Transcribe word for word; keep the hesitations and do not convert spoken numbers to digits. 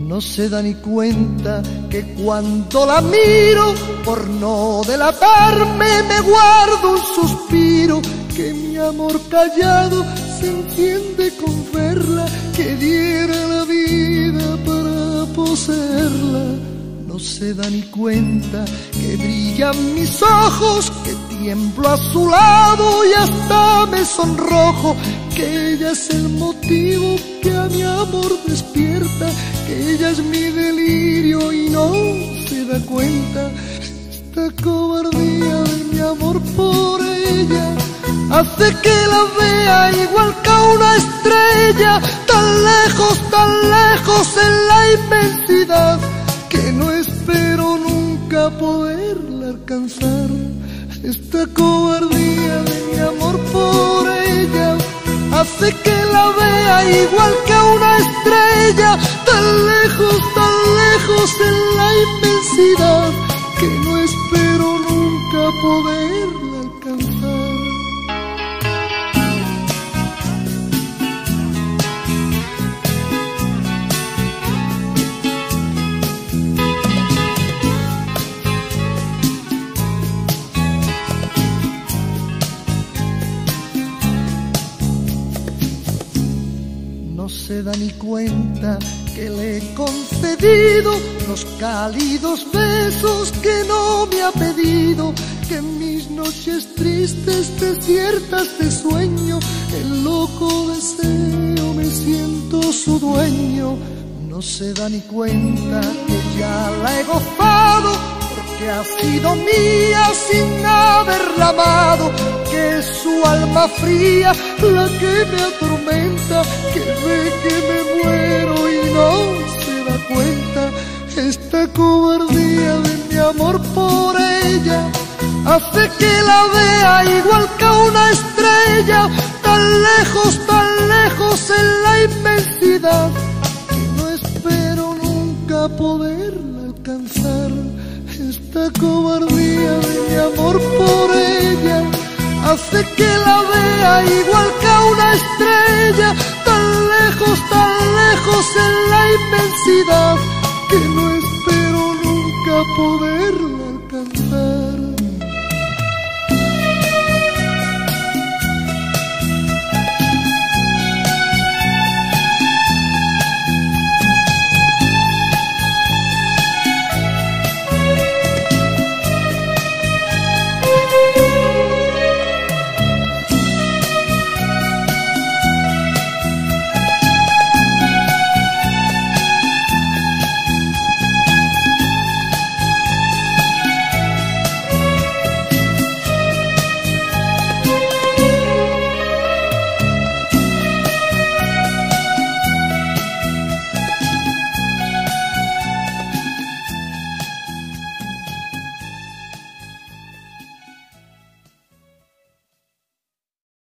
No se da ni cuenta que cuando la miro, por no delatarme, me guardo un suspiro, que mi amor callado se enciende con verla, que diera la vida para poseerla. No se da ni cuenta que brillan mis ojos, que tiemblo a su lado y hasta me sonrojo, que ella es el motivo que a mi amor despierta, que ella es mi delirio y no se da cuenta. Esta cobardía de mi amor por ella hace que la vea igual que a una estrella, tan lejos, tan lejos en la inmensidad, que no espero nunca poderla alcanzar. Esta cobardía de mi amor por ella hace que la vea igual que a una estrella, tan lejos, tan lejos en la inmensidad, que no espero nunca poderla alcanzar. No se da ni cuenta que le he concedido los cálidos besos que no me ha pedido, que en mis noches tristes, desiertas de sueño, el loco deseo me siento su dueño. No se da ni cuenta que ya la he gozado, porque ha sido mía sin haberla amado, que es su alma fría la que me atormenta, que ve que me muero y no se da cuenta. Esta cobardía de mi amor por ella hace que la vea igual que a una estrella, tan lejos, tan lejos en la inmensidad, que no espero nunca poderla alcanzar. Esta cobardía de mi amor por ella hace que la vea igual que a una estrella, tan lejos, tan lejos en la inmensidad, que no espero nunca poderla alcanzar.